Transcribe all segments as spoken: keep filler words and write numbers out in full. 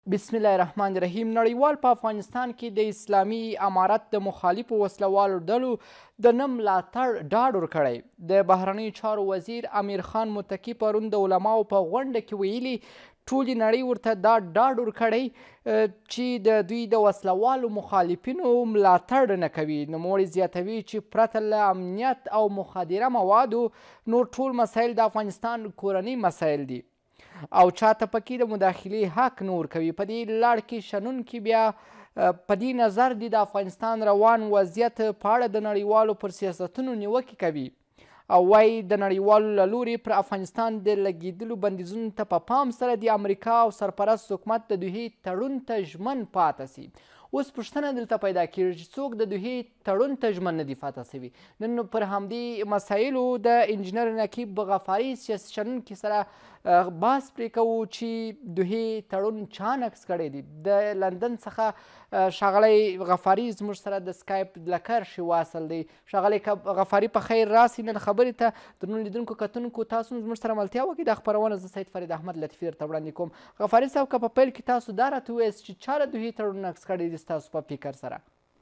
بسم الله الرحمن الرحیم. نړیوال په افغانستان کې د اسلامي امارت د مخالفو وسلوالو ډلو د نه ملاتړ ډاډ ورکړی. د بهرنیو چارو وزیر امیر خان متقي پرون د علماو په غونډه کې ویلي ټولې نړۍ ورته دا ډاډ ورکړی چې د دوی د وسلوالو مخالفینو ملاتړ نه کوي. نوموړی زیاتوي چې پرته له امنیت او مخدره موادو نور ټول مسایل د افغانستان کورني مسایل دي او چاته پکې د مداخلې حق نه ورکوي. په دې لړ کې شنونکي بیا په دې نظر دي د افغانستان روان وضعیت په اړه د نړیوالو پر سیاستونو نیوکې کوي او وایي د نړیوالو له لورې پر افغانستان د لګېدلو بندیزونو ته په پام سره د امریکا او سرپرست حکومت د دوحې تړون ته ژمن پاته سي. اوس پوښتنه دلته پیدا کېږي چې څوک د دوحې تړون ته ژمن نه دي پاته سوي. نن پر همدې مسایلو د انجینر نقیب غفاري سیاسي شنونکي سره بحث پرې کوو چې دوحې تړون چا نقض کړی دی. د لندن څخه ښاغلی غفاري زموږ سره د سکایپ له کرښې واصل دی. ښاغلی غفاري په خیر راسئ. نن خبرې ته درنو لیدونکو کتونکو تاسو زموږ سره ملتیا وکړئ. دا خپرونه زه سید فرید احمد لطفي درته وړاندې کوم. غفاري صاحب که په پیل کې تاسو دا راته ووایاست چې چا د دوحې تړون نقض کړی دی ستاسو په فکر سره؟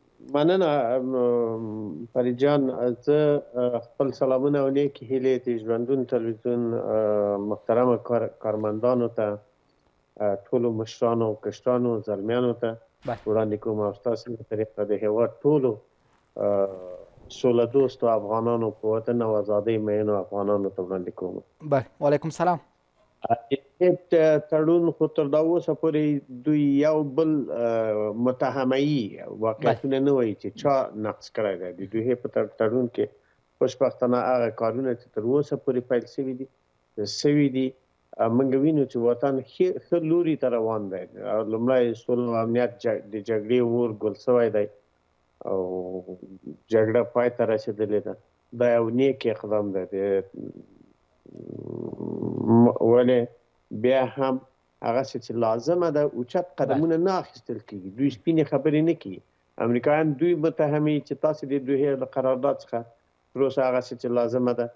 مننه فرید جان. زه خپل سلامونه او نیکې هیلې د ژوندون تلویزیون محترمه کارمندانو ته ټولو مشرانو کشرانو زلمیانو ته وړاندې کوم او ستاسو په طریقه د هېواد ټولو سوله دوستو افغانانو په وطن او ازادۍ مینو افغانانو ته وړاندې کوم. بله، وعلیکم سلام. تړون خو تر دا اوسه پورې دوی یو بل متهموي واقعیتونه نه وایي چې چا نقض کړی دی. د دوی په تړون کې خوشبختانه هغه کارونه چې تر اوسه پورې پیل سوي دي سوي دي. موږ وینو چې وطن ښه لوري ته روان دی. لومړی سوله او امنیت د جګړې اور ګل سوی دی او جګړه پای ته رسېدلې ده. دا یو نیک اقدام دی. ولې بیا هم هغسې چې لازمه ده اوچت قدمونه نه اخیستل کېږي. دوی سپینې خبرې نه کوي. امریکایان دوی متهموي چې تاسې د دوحې له قرارداد څخه تر اوسه هغسې چې لازمه ده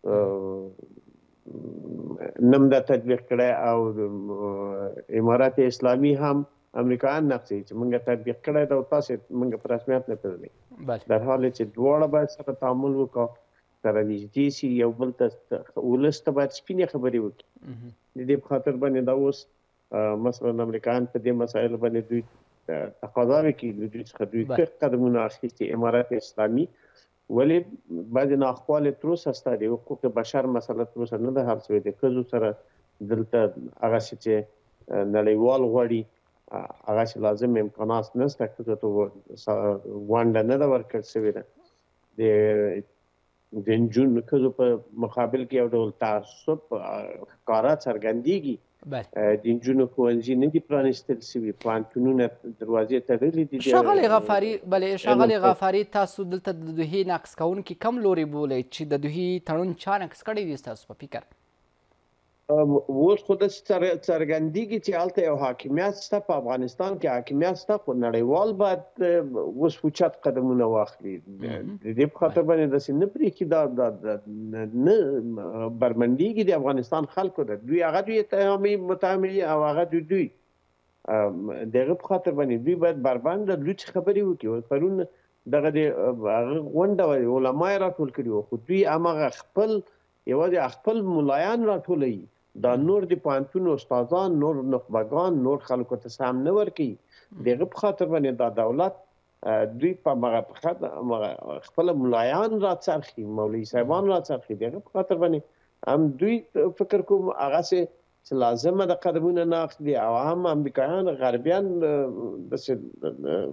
نه م ده تطبیق کړی او امارت اسلامي هم امریکایان نقضوي چې موږ تطبیق کړی ده او تاسې موږ په رسمیت نه پېژنئ. در حال چې دواړه باید سره تعامل وکړو، سره نږدې سي، یو بل ته ولس ته باید سپینې خبرې وکړي. د دې په خاطر باندې دا اوس مثلا امریکایان په دې مسایلو باندې دوی تقاضاوې کوي له دوی څخه دوی ښه قدمونه اخیستي امارت اسلامي. ولې بعضې ناخوالې تر اوسه شته. د حقوق بشر مسله تر اوسه نه ده حل شوې. د ښځو سره دلته هغسې چې نړیوال غواړي هغسې لازم امکانات نشته. ښځو ته ونډه نه ده ورکړل شوې ده. د د نجونو ښځو په مقابل کې یو ډول تعصب ښکاره څرګندېږي. د نجونو ښوونځي نه دي پرانیستل شوي، پوهنتونونه دروازې تړلې دي. ښاغلی غفاري بلې ښاغلی غفاري تاسو دلته د دوحې نقض کوونکي کم لوري بولئ چې د دوحې تړون چا نقض کړی دی ستاسو په فکر؟ اوس خو داسې څرګندېږي چې هلته یو حاکمیت شته، په افغانستان کې حاکمیت شته، خو نړیوال باید اوس اوچت قدمونه واخلي. د دې په خاطر باندې داسې نه پرېږدي، دا نه برمندېږي د افغانستان خلکو ته. دوی هغه دوی متهموي او هغه دوی دوی د هغه په خاطر باندې دوی باید بربنده لوڅې خبرې وکړي. پرون دغه د هغه غونډه علما یې راټول کړي وو، خو دوی هماغه خپل یوازې خپل ملایان راټولوي. دا نور د پوهنتون استادان، نور نخبګان، نور خلکو ته سهم نه ورکوي. د هغه په خاطر باندې دا دولت دوی په خپله ملایان راڅرخي، مولوي صاحبان راڅرخي. د هغه په خاطر باندې هم دوی فکر کوم هغسې چې لازمه ده قدمونه نه اخلي او هم امریکایان غربیان داسې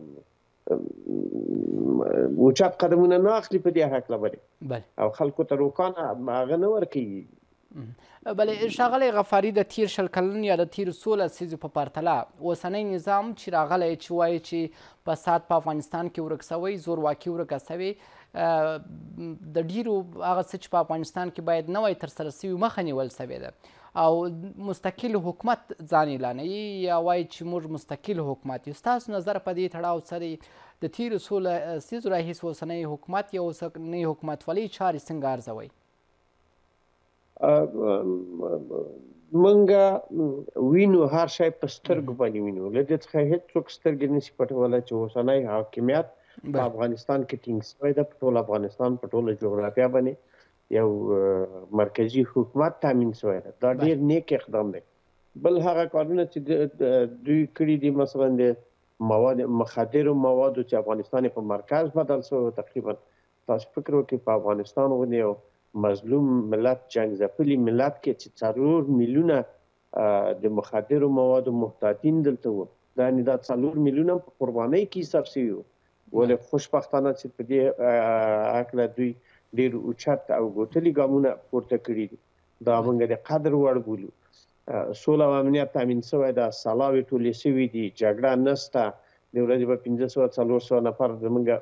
اوچت قدمونه نه اخلي په دې هکله باندې او خلکو ته روښانه هغه نه ورکوي. بلې ښاغلی غفاري د تیر شل کلن یا د تیرو څو لسیزو په پرتله اوسنی نظام چې راغلی چې وایي چې فساد په افغانستان کې ورک سوی، زورواکي ورکه سوې، د ډیرو هغه څه چې په افغانستان کې باید نه وای ترسره سوي مخه نیول سوې ده او مستقل حکومت ځان اعلانوي یا وایي چې موږ مستقل حکومت یو. ستاسو نظر په دې تړاو څه د تیرو څو لسیزو راهیسې اوسنی حکومت یا اوسنۍ حکومتولۍ چارې څنګه ارزوئ؟ منګه وینو هر شی په سترګو باندې وینو له دې څخه هیڅوک سترګې نشي پټولی چې اوسنی حاکمیت په افغانستان کې ټینګ شوی ده، په ټول افغانستان په ټوله جغرافیه باندې یو مرکزي حکومت تامین شوی ده. دا ډېر نیک اقدام دی. بل هغه کارونه چې دوی کړي دي، مثلا د مواد مخدرو موادو چې افغانستان په مرکز بدل شوی، تقریبا تاسو فکر وکړئ په افغانستان باندې یو مظلوم ملت، جنگ ځپلي ملت کې چې څلور میلیونه د مخدرو موادو محتاطین دلته وو، دا یعنې دا څلور میلیونه په قربانۍ کې حساب شوي وو. ولې خوشبختانه چې په دې هکله دوی ډېر اوچت او ګوتلي ګامونه پورته کړي دي، دا موږ د قدر وړ بولو. سوله او امنیت تامین شوی ده، سلاوې ټولې شوي دي، جګړه نشته. د ورځې به پنځه سوه څلور سوه نفر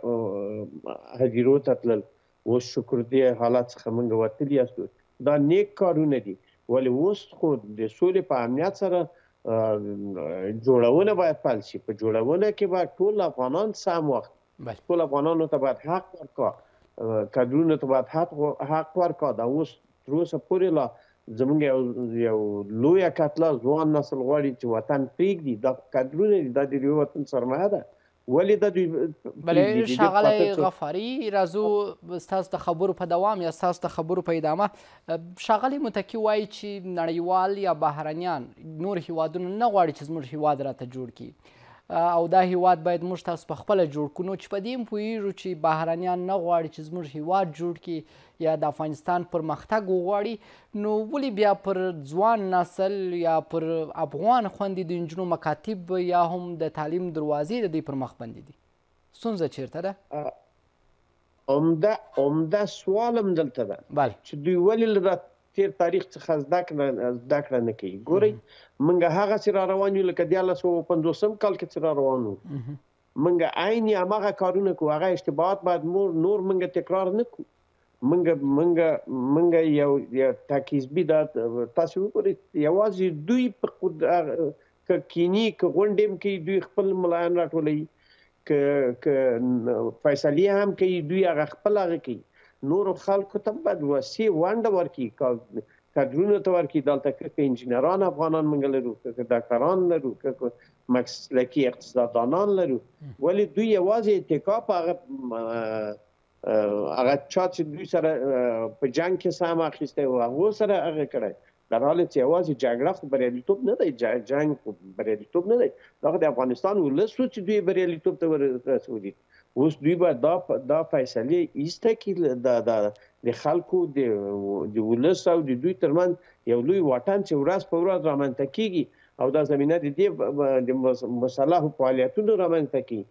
زموږ هدیرو ته تلل، اوس شکر دې حالت څخه موږ وتلي یاستو. دا نیک کارونه دي. ولې اوس خو د سولې په امنیت سره جوړونه باید پیل شي. په جوړونه کې باید ټول افغانان سم وخت، ټول افغانانو ته باید حق ورکړه، کډرونو ته باید حق ورکړه. دا اوس تر اوسه پورې لا زموږ یو لویه کتله ځوان نسل غواړي چې وطن پرېږدي. دا کډرونه دي، دا د یو وطن سرمایه ده. ولې دا دوی بله ښاغلی غفاري، راځو ستاسو د خبرو په دوام یا ستاسو د خبرو په ادامه. ښاغلی متکي وایي چې نړیوال یا بهرنیان نور هیوادونه نه غواړي چې زموږ هیواد راته جوړ کړي، او دا هیواد باید موږ تاسو په خپله جوړ کړو. نو چې په دې هم پوهېږو چې بهرنیان نه غواړي چې زموږ هیواد جوړ کړي یا د افغانستان پرمختګ وغواړي، نو ولې بیا پر ځوان نسل یا پر افغان خویندې د نجونو مکاتب یا هم د تعلیم دروازې د دوی پر مخ بندې دي؟ ستونزه چیرته ده؟ عمده عمده سوال هم دلته ده چې دوی ولې له تیر تاریخ څخه زده کړه نه کوي. ګورئ، موږ هغسې را روان یو لکه دیارلس سوه پنځوسم کال کې چې را روان وو. موږ عین هماغه کارونه کوو، هغه اشتباهات باید نور موږ تکرار نه کړو. موږ موږ موږ یو تاکیزبي دا تاسو وګورئ، یوازې دوی په که کینی که غونډې هم کوي، دوی خپل ملایان راټولوي، که فیصلې هم کوي، دوی هغه خپل هغه کوي. نورو خلکو ته باید وسیع ونډه ورکړي، کډرونو ته ورکړي. دلته که انجینران افغانان موږ لرو، که ډاکټران لرو، که مسلکي اقتصاددانان لرو. ولې دوی یوازې اتکا په هغه هغه چا چې دوی سره په جنګ کې سهم اخیستی و هغو سره هغه کړی، در حال چې یوازې جګړه خو بریالیتوب نه دی، جنګ خو بریالیتوب نه دی. دغه د افغانستان ولس و چې دوی بریالیتوب ته ورسولي. اوس دوی باید دا دا فیصلې ایسته کړي، د خلکو د ولس او د دوی ترمنځ یو لوی واټن چې ورځ په ورځ رامنځته کېږي، او دا زمینه د دې د مسلحو فعالیتونو رامنځته کوي،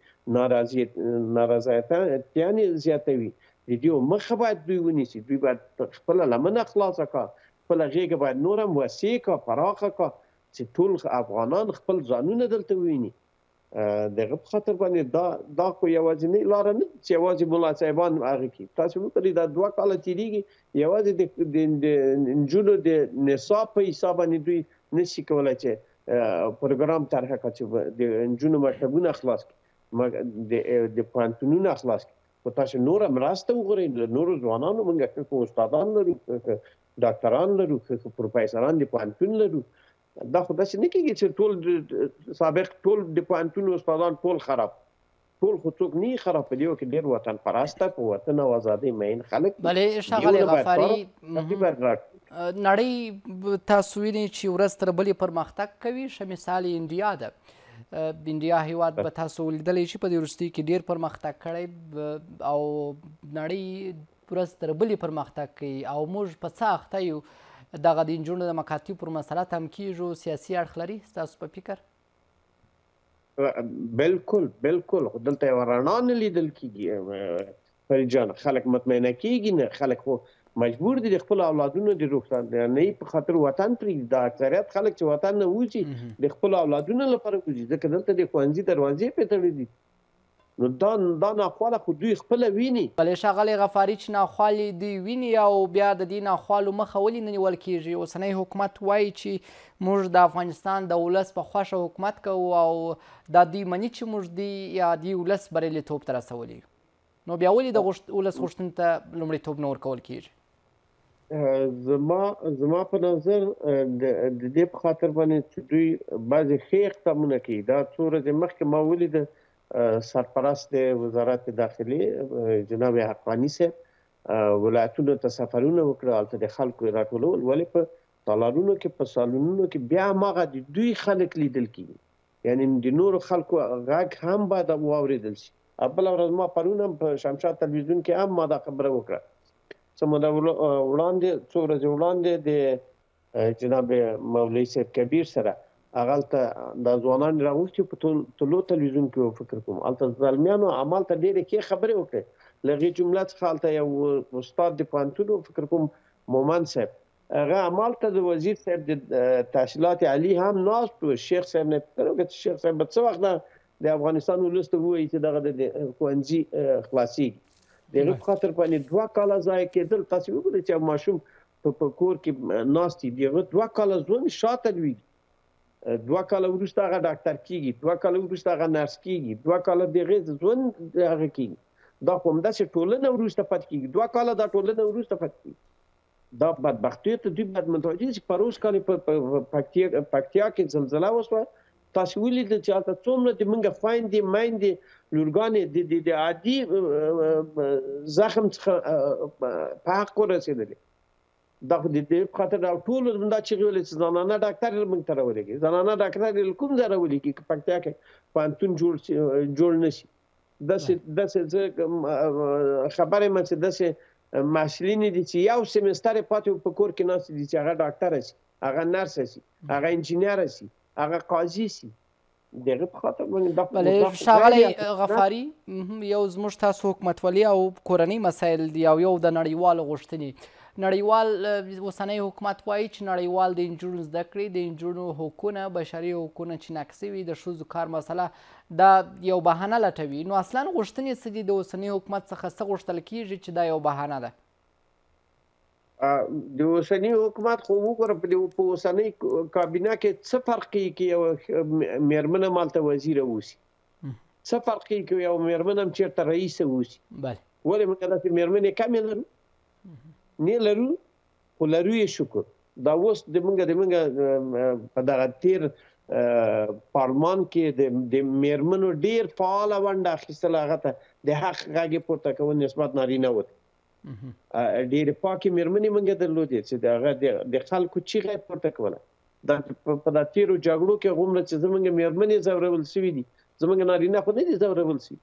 نارضایتیانې زیاتوي. د دې مخه باید دوی ونیسي. دوی باید خپله لمنه خلاصه کړه، خپله غېږه باید نور هم وسیع کړه، پراخه کړه، چې ټول افغانان خپل ځانونه دلته وویني. دغه په خاطر باندې دا دا خو یوازینۍ لاره نه چې یوازې ملا صاحبان هغه کوي. تاسو وګورئ، دا دوه کاله تېرېږي، یوازې د نجونو د نصاب په حساب باندې دوی نشي کولی چې پروګرام طرحه کړه چې د نجونو مکتبونه خلاص کړي، د پوهنتونونه خلاص کړي. خو تاسو نوره مرسته وګورئ، له نورو ځوانانو موږ که استادان لرو، که ډاکټران لرو، که پروفیسران د پوهنتون لرو. دا خو داسې نه کېږي چې ټول سابق ټول د پوهنتون استادان ټول خراب، ټول خو څوک نه خراب. په دې کې ډېر وطن پرسته، په وطن او ازادۍ مین خلک. بلې ښاغلی غفاري، نړۍ تاسو وینئ چې ورځ تر بلې پرمختګ کوي. ښه مثال یې انډیا ده. انډیا هیواد به تاسو ولیدلی چې په دې وروستیو کې ډېر پرمختګ کړی، او نړۍ ورځ تر بلې پرمختګ کوي، او موږ په څه اخته یو. دغه د نجونو د مکاتیب پر مسله هم کېږو، سیاسي اړخ لري ستاسو په فکر؟ بلکل بلکل. خو دلته یوه رڼا نه لیدل کېږي فرید جان. خلک مطمئنه کېږي نه، خلک خو مجبور دي د خپلو اولادونو د روښانه په خاطر وطن پرېږدي. د اکثریت خلک چې وطن نه وځي د خپلو اولادونو لپاره وځي، ځکه دلته د ښوونځي دروازې پرې تړلې دي. نو دا دا ناخواله خو دوی خپله ویني. بلې ښاغلی غفاري، چې ناخوالې دوی ویني او بیا د دې ناخوالو مخه ولې نه نیول کېږي؟ اوسنی حکومت وایي چې موږ د افغانستان د ولس په خوښه حکومت کوو، او دا دوی مني چې موږ دی یا دی ولس بریالیتوب ته رسولی. نو بیا ولې د ولس غوښتنې ته لومړیتوب نه ورکول کېږي؟ زما زما په نظر د دې په خاطر باندې چې دوی بعضې ښې اقدامونه کوي. دا څو ورځې مخکې ما ولیده سرپرست وزارت داخلي جناب حقانی صاحب ولایتونو ته سفرونه وکړه، هلته د خلکو یې راټولول، ولې په تالارونو کې په سالونونو کې بیا هماغه د دوی خلک لیدل کېږي، یعنې د نورو خلکو غږ هم باید واورېدل شي. بله ورځ ما پرون هم په شمشاد تلویزیون کې هم ما دا خبره وکړه. څه موده وړاندې څو ورځې وړاندې د جناب مولوي صاحب کبیر سره هغه هلته دا ځوانان راوستي په طلوع تلویزیون کې فکر کوم هلته زلمیانو همالته ډېرې ښې خبرې وکړې. له هغې جمله څخه هلته یو استاد د پوهنتون فکر کوم مومند صاحب هغه همالته د وزیر صاحب د تحصیلات عالي هم ناست و. شیخ صاحب نه فکر وکړه چې شیخ صاحب به څه وخت د افغانستان ولس ته ووایي چې دغه د ښوونځي خلاصېږي. د هغې په خاطر باندې دوه کاله ضایع کېدل. تاسې وګورئ چې یو ماشوم په کور کې ناست وي، د هغه دوه کاله ژوند شاته لوېږي، دوه کاله وروسته هغه ډاکټر کېږي، دوه کاله وروسته هغه نرس کېږي، دوه کاله د هغې ژوند هغه کېږي. دا خو همداسې ټولنه وروسته پاتې کېږي، دوه کاله دا ټولنه وروسته پاتې کېږي. دا بدبختیو ته دوی باید متوجه شي. پروس کال په پکتیا کې زلزله وشوه، تاسې ولیدل چې هلته څومره د موږ خویندې میندې لورګانې د عادي زخم څخه په حق ورسېدلې. دا خو د دې په خاطر ټولو دا چغې ویلې چې زنانه ډاکټر یې موږ ته راولېږي. زنانه ډاکټر یې له کوم ځای راولېږي که پکتیا کې پوهنتون جوړ نه شي؟ داسې داسې زه خبر یم چې داسې محصلین دي چې یو سیمستر یې پاتې په کور کې ناست دي چې هغه ډاکټره شي، هغه نرسه شي، هغه انجینره شي، هغه قاضي شي. دغه په خاطر بله ښاغلی غفاري، یو زموږ تاسو حکومتولي او کورنۍ مسایل دي او یو د نړیوالو غوښتنې. نړیوال اوسنی حکومت وایي چې نړیوال د نجونو زده کړې، د نجونو حقونه، بشري حقونه چې نقض شوي، د ښځو کار مسله دا یو بهانه لټوي. نو اصلا غوښتنې څه دي؟ د اوسني حکومت څخه څه غوښتل کېږي چې دا یو بهانه ده؟ د اوسني حکومت خو وګوره په اوسنۍ کابینه کې څه فرق کوي که یو مېرمنه مالته وزیره اوسي؟ څه فرق کوي که یو مېرمنه هم چېرته رئیسه اوسي؟ ولې موږ داسې مېرمنې کمې لرو؟ نه لرو، خو لرو یې شکر. دا اوس د موږ د موږ په دغه تېر پارلمان کې د مېرمنو ډېر فعاله ونډه اخیستله، هغه ته د حق غږ یې پورته کول نسبت نارینه وو. ډېرې پاکې مېرمنې موږ درلودې چې د هغه د خلکو چیغه یې پورته کوله. دا په دا تېرو جګړو کې هغومره چې زموږ مېرمنې ځورول سوي دي، زموږ نارینه خو نه دي ځورول سوي.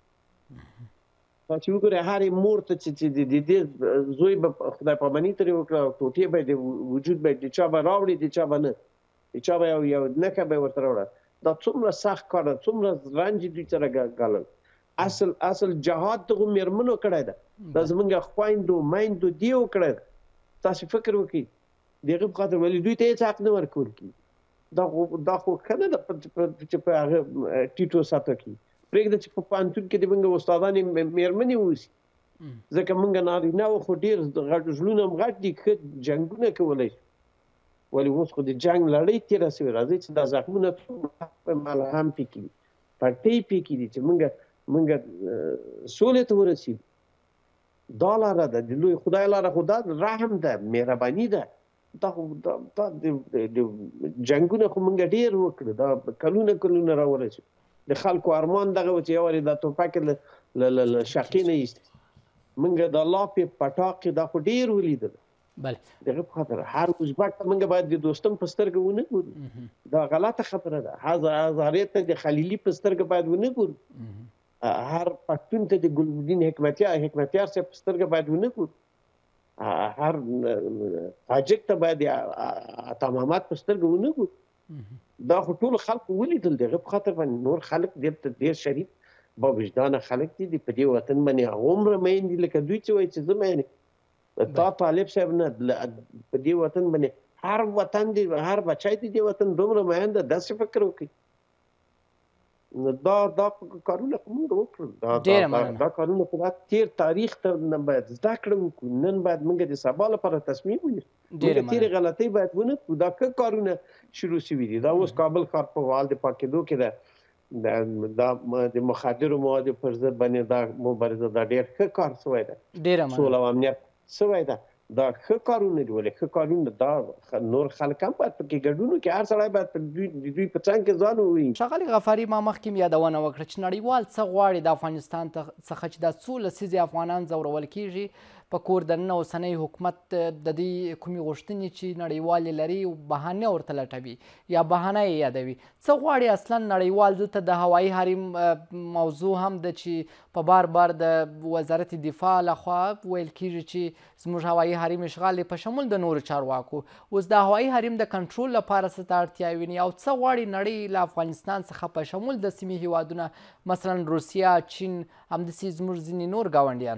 تاسې وګورئ هرې مور ته چې د دې زوی به خدای پاماني ترې وکړه، ټوټې به یې د وجود به د چا به راوړي، د چا به نه، د چا به یو نښه به یې ورته راوړه. دا څومره سخت کار ده، څومره رنج دوی سره ګالل. اصل اصل جهاد دغو مېرمنو کړی ده، دا زموږ خویندو میندو دیو کړی ده. تاسې فکر وکړئ د هغې په خاطر ولې دوی ته هېڅ حق نه ورکول کېږي. دا خو ښه نه ده چې په هغه ټیټو سطحو کې پرېږده چې په پوهنتون کې د موږ استادانې مېرمنې اوسي. ځکه موږ نارینه وو خو ډېر زړونه هم غټ دي، ښه جنګونه کولی شو. ولې اوس خو د جنګ لړۍ تېره شوې. راځئ چې دا زخمونه ملهم پې کړي، پټۍ پې کړي چې موږ موږ سولې ته ورسېږو. دا لاره ده د لوی خدای لاره، خو دا رحم ده، مهرباني ده. دا خو دا د جنګونه خو موږ ډېر وکړو، دا کلونه کلونه راورسېږو. د خلکو ارمان دغه و چې یو وارې دا ټوپک له شقې نه ایستي. موږ دا لاپې پټاقې دا خو ډېر ولیدل. دغه په خاطر هر ازبک ته موږ باید د دوستم په سترګه ونه ګورو. دا غلطه خبره ده. هزارې ته د خلیلي په سترګه باید ونه ګورو. هر پښتون ته د ګلبدین حکمتیار حکمتیار صاحب په سترګه باید ونه ګورو. هر تاجک ته باید عطا محمد په سترګه ونه ګورو. دا خو ټول خلکو ولیدل. دغه په خاطر باندې نور خلک دلته ډېر شریف با وجدانه خلک دي، په دې وطن باندې هغومره مین دي لکه دوی چې وایي چې زه مین یم. تا طالب صاحب نه په دې وطن باندې هر وطن دی، هر بچی دی دې وطن دومره مین ده. داسې فکر وکړئ. دا دا کارونه خو موږ وکړل. دا کارونه خو باید تېر تاریخ ته باید زده کړه وکړو. نن باید موږ د سبا لپاره تصمیم ونیسو. موږ تېرې غلطۍ باید ونه کړو. دا ښه کارونه شروع شوي دي. دا اوس کابل ښار په فعال د پاکېدو کې ده. دا د مخدرو موادو پر ضد باندې دا مبارزه دا ډېر ښه کار شوی ده. سوله او امنیت شوی ده. دا ښه کارونه دي. ولې ښه کارونه دا نور خلک هم باید پکې ګډون وکړي. هر سړی باید په دوی د دوی په څنګ کې ځان وویني. ښاغلي غفاري، ما مخکې یادونه وکړه چې نړیوال څه غواړي د افغانستان څخه چې دا څو لسیزې افغانان ځورول کیږي په کور دننه اوسنی حکومت د دې کومې غوښتنې چې نړیوال لري بهانه ورته لټوي یا بهانه یې یادوي. څه غواړي اصلا نړیوال؟ دلته د هوایي حریم موضوع هم ده چې په بار بار د وزارت دفاع لخوا ویل کیږي چې زموږ هوایي حریم اشغال په شمول د نورو چارواکو. اوس د هوایي حریم د کنټرول لپاره څه ته اړتیا ویني او څه غواړي نړۍ له افغانستان څخه په شمول د سیمې هیوادونه مثلا روسیه، چین، همداسې زموږ ځینې نور ګاونډیان؟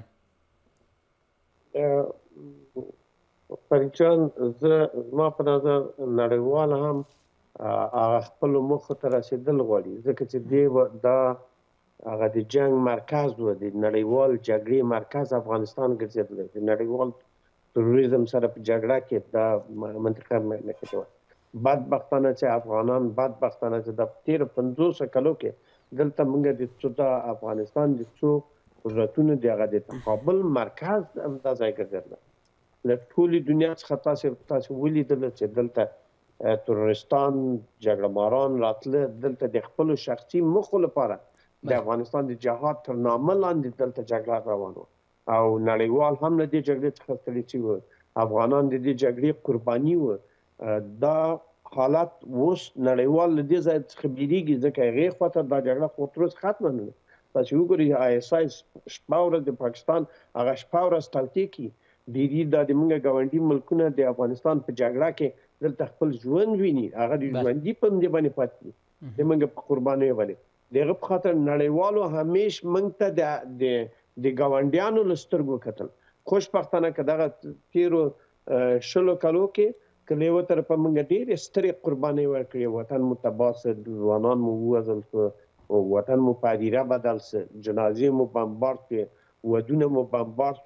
فرید جان، زه زما په نظر نړیوال هم هغه خپلو موخو ته رسېدل غواړي، ځکه چې دې دا هغه د جنګ مرکز و، د نړیوال جګړې مرکز افغانستان ګرځېدلی. د نړیوال تروریزم سره په جګړه کې دا منطقه مملکت و. بدبختانه چې افغانان بدبختانه چې د تېرو پنځوسو کلو کې دلته موږ د څو د افغانستان د څو قدرتونو د هغه د تقابل مرکز دا ځای ګرځېدلی. له ټولې دنیا څخه تاسې تاسې ولیدله چې دلته تروریستان، جګړه ماران راتله، دلته د خپلو شخصي موخو لپاره د افغانستان د جهاد تر نامه لاندې دلته جګړه روانه وه او نړیوال هم له دې جګړې څخه ستړي شوي وو. افغانان د دې جګړې قرباني وو. دا حالت اوس نړیوال له دې ځای څخه بیریږي، ځکه هغې خواته دا جګړه خو تر اوسه ختمه نه ده. تاسې وګورئ آی اس آی شپه ورځ د پاکستان هغه شپه ورځ توطیې کوي. ډېري دا د موږ ګاونډي ملکونه د افغانستان په جګړه کې دلته خپل ژوند ویني، هغه د ژوندي په همدې باندې پاتې دي، د موږ په قربانیو باندې. د هغه په خاطر نړیوالو همیش موږ ته د د ګاونډیانو له سترګو کتل. خوشبختانه که دغه تېرو شلو کلو کې که له یوه طرفه موږ ډېرې سترې قربانۍ ورکړې، وطن مو تباه سه، ځوانان مو ووژل سوه، وطن مو په هدیره بدل سه، جنازې مو بمبار شوې، ودونه مو بمبار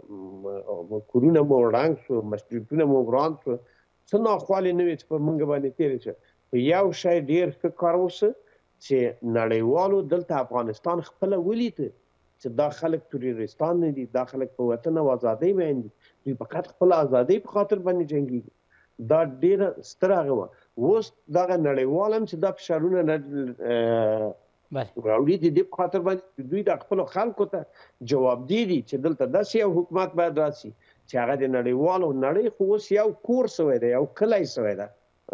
سوه، کورونه مو ړنګ سوه، مسجدونه مو وران سوه. څه ناخوالې نه وې چې په موږ باندې تېرې شوه. په یو شی ډېر ښه کار وسه چې نړیوالو دلته افغانستان خپله ولیده چې دا خلک تروریستان نه دي، دا خلک په وطن او ازادۍ مین دي، دوی فقط خپله ازادۍ په خاطر باندې جنګېږي. دا ډېره ستره هغه وه. اوس دغه نړیوال هم چې دا فشارونه راوړي د دې په خاطر باندې دوی د خپلو خلکو ته جوابدې دي چې دلته داسې یو حکومت باید راسي چې هغه د نړیوالو نړۍ خو اوس یو کور سوی دی، یو کلی سوی ده.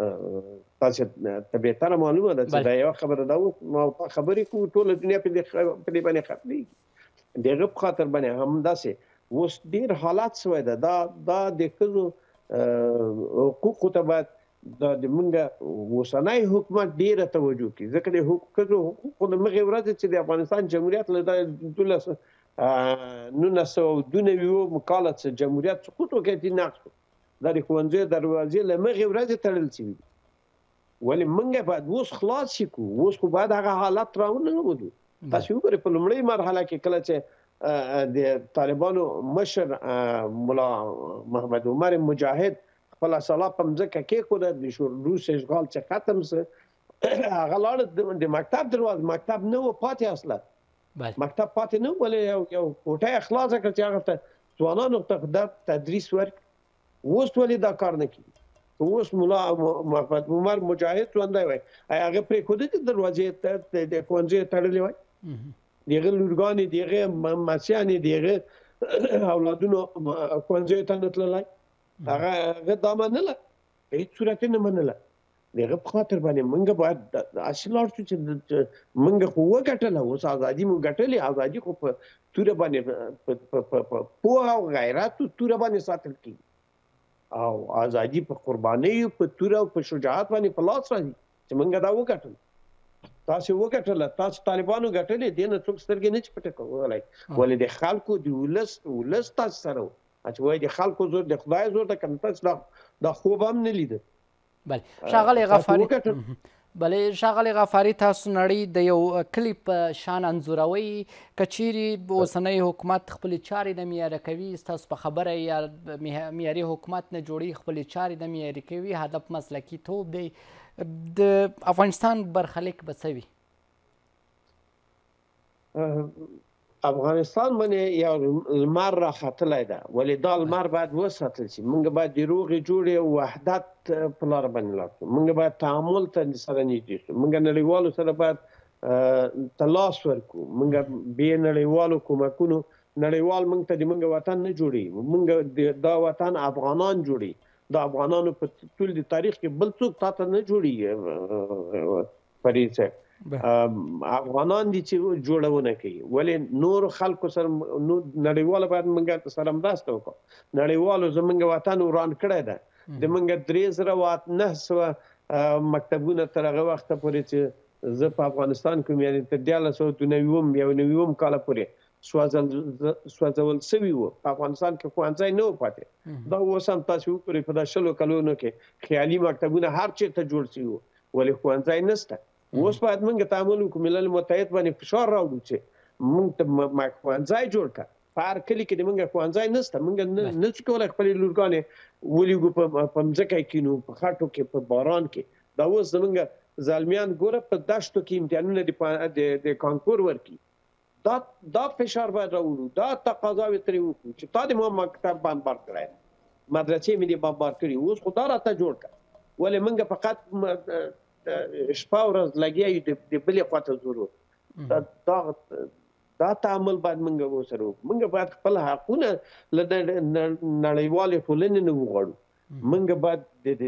تاسې ته بهتره معلومه ده چې دا یوه خبره ده. اوس ما خبرې کوو، ټوله دنیا په دې باندې ختمېږي. د هغه په خاطر باندې همداسې اوس ډېر حالات سوی ده. دا دا د ښځو حقوقو ته باید دا د موږ اوسنی حکومت ډېره توجه کړي، ځکه د ښځو حقوقو د مخې ورځې چې د افغانستان جمهوریت له دا دولس نولس سوه او دوه نوي کاله څخه جمهوریت سقوط وکړ، چې نقض شو. دا د ښوونځیو دروازې له مخې ورځې تړل شوي دي. ولې موږ باید اوس خلاص شي کړو. اوس خو باید هغه حالت راونغمدو. تاسې وګورئ په لومړۍ مرحله کې کله چې د طالبانو مشر ملا محمد عمر مجاهد خپله سلا په مځکه کېښوده، د روس اشغال چې ختم سه، هغه لاړه د مکتب دروازه، مکتب نه و پاتې اصلا، مکتب پاتې نه و، ولې یو کوټه یې خلاصه کړه چې هغه ته ځوانانو ته تدریس ورکړي. اوس ولې دا کار نه کوي؟ اوس ملا محمد عمر مجاهد ژوندی وای، هغه پرېښوده چې دروازې د ښوونځیو تړلې وای، د هغه لورګانې، د هغه مچیانې، د هغه اولادونو ښوونځیو ته نه تللی، هغه دا منله، په هېڅ صورت یې نه منله. د هغه په خاطر باندې موږ باید داسې لاړ شو چې موږ خو وګټله، اوس ازادي مو ګټلې. ازادي خو په توره باندې په پوهه او غیرت توره باندې ساتل کېږي، او ازادي په قربانیو، په توره او په شجاعت باندې په لاس راځي چې موږ دا وګټل. تاسې وګټله، تاسو طالبانو ګټلې، دې نه څوک سترګې نه شي پټې کولی. ولې د خلکو د ولس ولس تاسو سره و، چې وایي د خلکو زور د خدای زور ده، که تاسو دا خوب هم نه لیده. بله ښاغلی غفاري، بلې ښاغلی غفاري، تاسو نړۍ د یو کلي په شان انځوروئ. که چیرې اوسنی حکومت خپلې چارې نه معیاره کوي، ستاسو په خبره یا معیاري حکومت نه جوړوي، خپلې چارې نه معیاري کوي، هدف مسلکي توب دی، د افغانستان برخلیک به څه وي؟ افغانستان باندې یو لمر راختلی ده، ولې دا لمر باید وساتل شي. موږ باید د روغې جوړې وحدت په لاره باندې لاړ شو. موږ باید تعامل ته سره نږدې شو. موږ نړیوالو سره باید تلاس ورکړو. موږ بې نړیوالو کومکونو نړیوال موږ ته د موږ وطن نه جوړوي. موږ دا وطن افغانان جوړوي. د افغانانو په ټول د تاریخ کې بل څوک تا ته نه جوړي. فرید صاحب افغانان دي چې جوړونه کوي، ولې نور خلکو سره نړیواله باید موږ سره مرسته وکړو. نړیوالو زموږ وطن وران کړی ده. د موږ درې زره نهه سوه مکتبونه تر هغه وخته پورې چې زه په افغانستان کې یعنې تر دیارلس سوه نوي یو نوي کاله پورې سوځول سوي وو. په افغانستان کې ښوونځی نه و پاتې. دا اوس هم تاسو وګورئ په دا شلو کلونو کې خیالي مکتبونه هر چېرته جوړ شوي وو، ولې ښوونځی نشته. اوس باید موږ تعامل وکړو، ملل متحد باندې فشار راوړو چې موږ ته ښوونځی جوړ کړه. په هر کلي کې د موږ ښوونځی نشته. موږ نه شو کولی خپلې لورګانې ولیږو په مځکه یې کینو، په خټو کې، په باران کې. دا اوس زموږ زلمیان ګوره په دشتو کې امتحانونه د کانکور ورکړي. دا دا فشار باید راوړو. دا تقاضاوې ترې وکړو چې تا د ما مکتب بمبار کړی، مدرسې مې دې بمبار کړي. اوس خو دا راته جوړ کړه. ولې موږ فقط شپه ورځ لګیا یو د بلې خواته ځو. دا تعامل باید موږ ورسره وکړو. موږ باید خپل حقونه له نړیوالې ټولنې نه وغواړو. موږ باید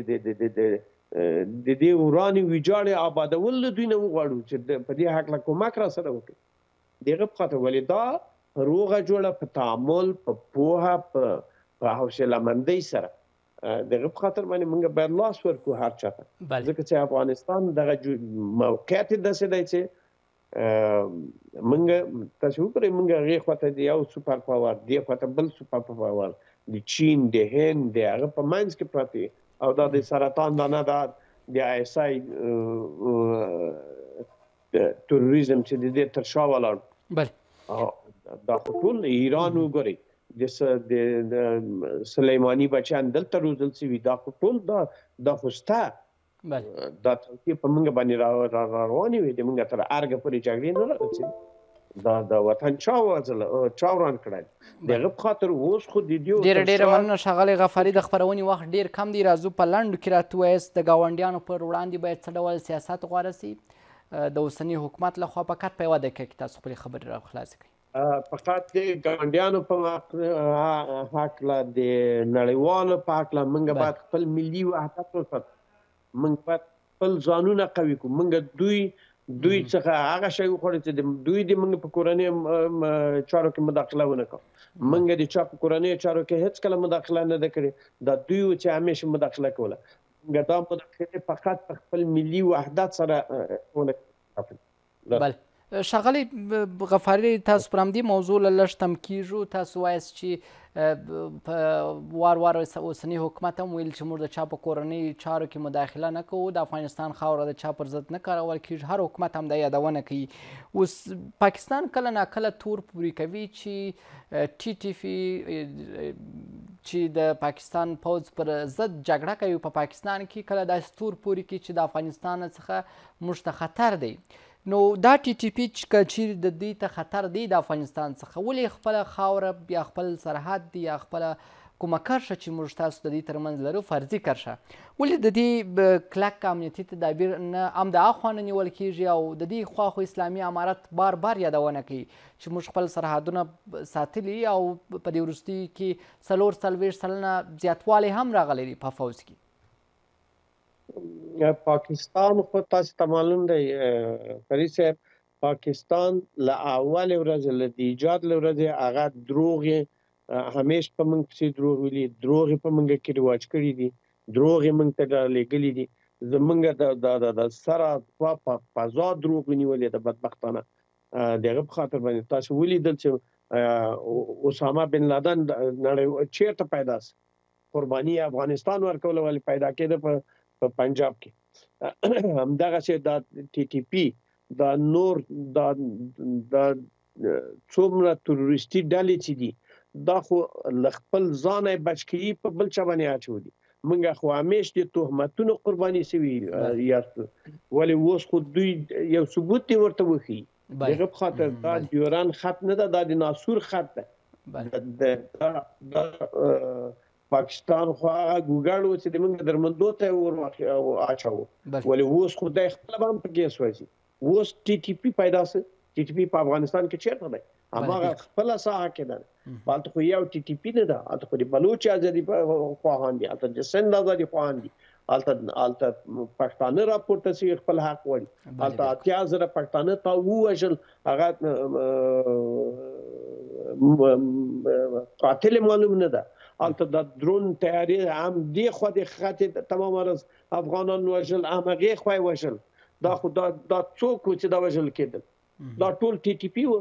د دې ورانې ویجاړې آبادول له دوی نه وغواړو چې په دې هکله کومک را سره وکړي. دغه په خاطر ولې دا روغه جوړه په تعامل، په پوهه، په حوصله مندۍ سره. دغه په خاطر باندې موږ باید لاس ورکړو هر چا ته، ځکه چې افغانستان دغه موقعیت یې داسې دی چې موږ تاسو وګورئ، موږ هغې خواته د یو سوپر پاور، دې خواته بل سوپر پاور، د چین، د هند، د هغه په منځ کې پراته دي. او دا د سرطان دانه دا د آی اس آی تروریزم چې د دې تر شا ولاړ. دا خو ټول ایران وګورئ، د سلیماني بچیان دلته روزل شوي. دا خو ټول دا خو شته. دا توطیې په موږ باندې روانې وې. د موږ تر ارګه پورې جګړې نه راغلې. دا د وطن چا وځل، چا وران کړی. دغه په خاطر اوس خو د دې ډېره ډېره مننه ښاغلی غفاري. د خپرونې وخت ډېر کم دی. راځو په لنډو کې راته ووایاست د ګاونډیانو پر وړاندې باید څه ډول سیاست غوره سي د اوسني حکومت لخوا؟ فقط په یوه دقیقه کې تاسو خپلې خبرې راخلاصې کړئ. فقط د ګاونډیانو په هکله، د نړیوالو په هکله موږ باید خپل ملي وحدت وساتو. موږ باید خپل ځانونه قوي کړو. موږ دوی دوی څخه هغه شی وخوړو چې دوی د موږ په کورنۍ چارو کې مداخله ونه کړو. موږ د چا په کورنۍ چارو کې هېڅکله مداخله نه ده کړې. دا دوی و چې همیشه مداخله کوله. موږ دا مداخلې فقط په خپل ملي وحدت سره ونه کړو. بله ښاغلی غفاري، تاسو پر همدې موضوع له لږ تم کېږو. تاسو وایاست چې په وار وار اوسني حکومت هم ویل چې موږ د چا په کورنۍ چارو کې مداخله نه کوو، د افغانستان خاوره د چا پر ضد نه کارول کېږي. هر حکومت هم دا یادونه کوي. اوس پاکستان کله ناکله تور پورې کوي چې ټي ټي پي چې د پاکستان پوځ پر ضد جګړه کوي په پاکستان کې، کله داسې تور پورې کوي چې د افغانستان څخه موږ ته خطر دی. نو دا ټي ټي پي چې که چیرې د دوی ته خطر دی د افغانستان څخه، ولې خپله خاوره یا خپل سرحد دی یا خپله کومه کرښه چې موږ تاسو د دې ترمنځ لرو، فرضي کرښه، ولې د دې کلک امنیتي تدابیر نه هم د هغه خوا نه نیول کېږي او د دې خوا خو اسلامي امارت بار بار یادونه کوي چې موږ خپل سرحدونه ساتلي او په دې وروستیو کې څلور څلوېښت سلنه زیاتوالی هم راغلی دی په فوز کې. پاکستان خو تاسو ته معلوم دی فرید صاحب، پاکستان له اولې ورځې له د ایجاد له ورځې هغه دروغ یې همیش په موږ پسې دروغ ویلي، دروغ یې په موږ کې رواج کړي دي، دروغ یې موږ ته ډالېږلي دي. زموږ د سره په فضا دروغ ونیولې ده بدبختانه. د هغه په خاطر باندې تاسو ولیدل چې اسامه بن لادن نړۍ چېرته پیدا سو؟ قرباني افغانستان ورکوله ولې پیدا کېده په په پنجاب کې. همدغسې دا ټي ټي پي، دا نور دا څومره تروریستي ډلې چې دي، دا خو له خپل ځانه یې بچ کوي، په بل چا باندې اچولي. موږ خو همیش د تهمتونو قرباني سوي یاستو، ولې اوس خو دوی یو ثبوت یې ورته وښيي دغه په خاطر دا ډیورن خط نه ده، دا د ناسور خط ده. د پاکستان خو هغه ګوګل و چې د موږ درمندو ته ور اچاو، ولې اوس خو د خپل هم په کې سوځي. اوس ټي ټي پی پیدا سه، ټي ټي پی په افغانستان کې چیرته دی؟ هغه خپل ساحه کې ده. بالته خو یو ټي ټي پی نه ده، البته خو د بلوچ ازادي خواهان دي، البته د سند ازادي خواهان دي، البته البته پښتانه راپورته سي خپل حق وړي، البته اتیا زره پښتانه تا ووژل، هغه قاتل معلوم نه ده. البته د درون تیاری هم دی خو د خاطر تمام از افغانان وژل، همغه خوای وژل. دا خو دا دا څوک چې دا وژل کېدل، دا ټول ټي ټي پی و.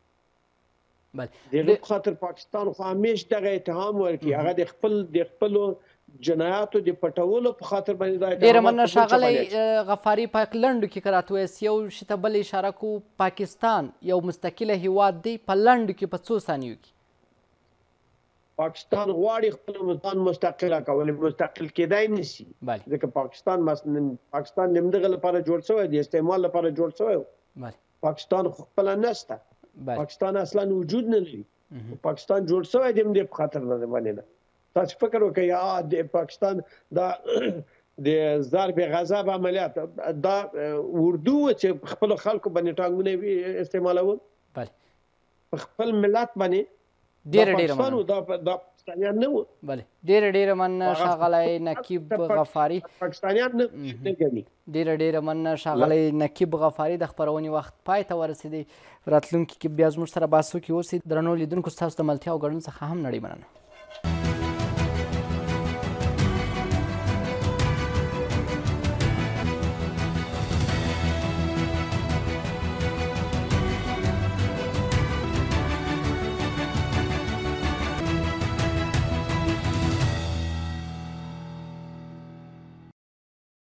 دغه خاطر پاکستان خو همیش دغه اتهام ورکړي، هغه د خپل د خپل جنایاتو د پټولو په خاطر باندې دا ډېره مننه ښاغلی غفاري. په لنډو کې که راته ووایاست یو شي ته بل اشاره کوو، پاکستان یو مستقله هیواد دی، په لنډو کې په څو ثانیو کې پاکستان غواړي خپل ځان مستقله کول، مستقل کېدای نشي، ځکه پاکستان مثلا پاکستان د همدغه لپاره جوړ شوی دی، استعمال لپاره جوړ شوی. پاکستان خپل نشته، پاکستان اصلا وجود نه لري. پاکستان جوړ شوی دی همدې په خاطر باندې نه. تاسو فکر وکړئ یا د پاکستان دا د ضرب غضب عملیات دا اردو چې خپل خلکو باندې ټانګونه استعمالول په خپل ملت باندې ډېره ډېره مننه. دا پاکستانیان نه وو. بله ډېره ډېره مننه ښاغلی نقیب غفاري. پاکستانیان نه ګڼي. ډېره ډېره مننه ښاغلی نقیب غفاري. د خپرونې وخت پای ته ورسېدی. راتلونکي کې بیا زموږ سره بحث وکړي. اوسئ درنو لیدونکو، ستاسو د ملتیا او ګډون څخه هم نړۍ مننه.